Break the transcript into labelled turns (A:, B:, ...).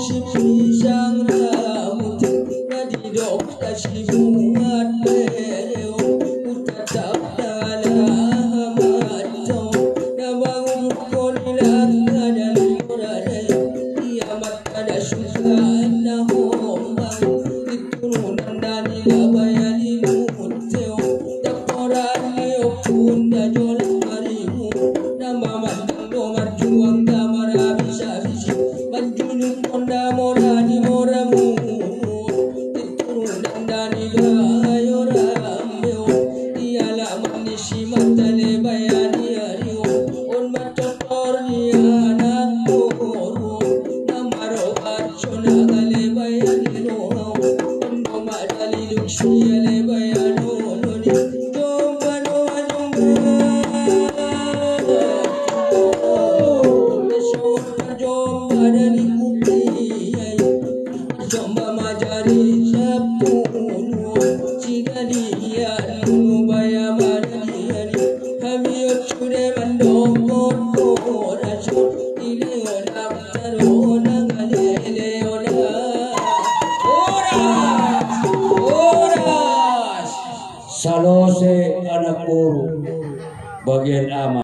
A: pisang rambut nadi dok kasih bunga leo utatap dalam mata nabangun konilat dari orade kiamat ada susah na hombang diturunan dari labayani muteo taporan leo punda jola marimu nama mandang do marjuang kamara bisa bisa manjunun ponda mora di moramu diturunan dari gayo rambeo diala manisi matale bayani ario on matotor ni anak toro namaro archona gale bayani no on mama daliluk siale bayano noni jomba no jomba jomba dari kupi jomba majari sapunu cigalia lulu bayamadani kami ocure mandoko rasul ile odam tarona galele oda oras salose anak guru bagian ama